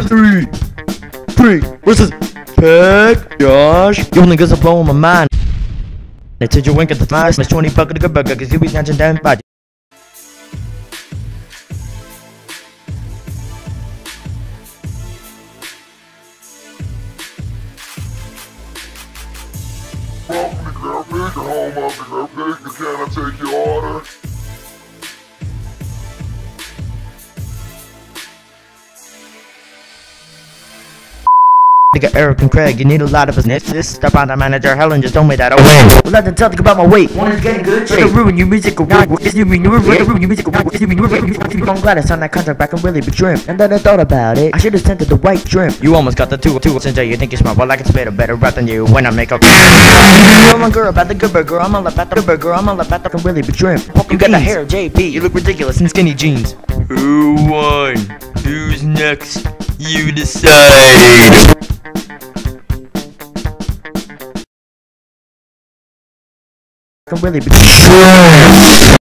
Three. What's this? Peck, Josh. You only gets a blow on my mind. They take your wink at the smash. It's 20 bucks to go burger, cause you be snatching down body. Welcome to Grab Big, your home of the Grab Big. Can I take your order? Nigga Eric and Craig, you need a lot of business. Step on the manager, Helen just told me that I win. Well, let them tell about my weight. One is getting good shape. Ruin your musical I'm glad I signed that contract back in really big shrimp. And then I thought about it, I should have sent it the white shrimp. You almost got the two since you think you're smart. Well, I can spit a better rap than you when I make a I'm a girl about the good burger, I'm all about the burger, I'm all about the really big shrimp. You got the hair, JP, you look ridiculous in skinny jeans. Who won? Who's next? You decide. Really big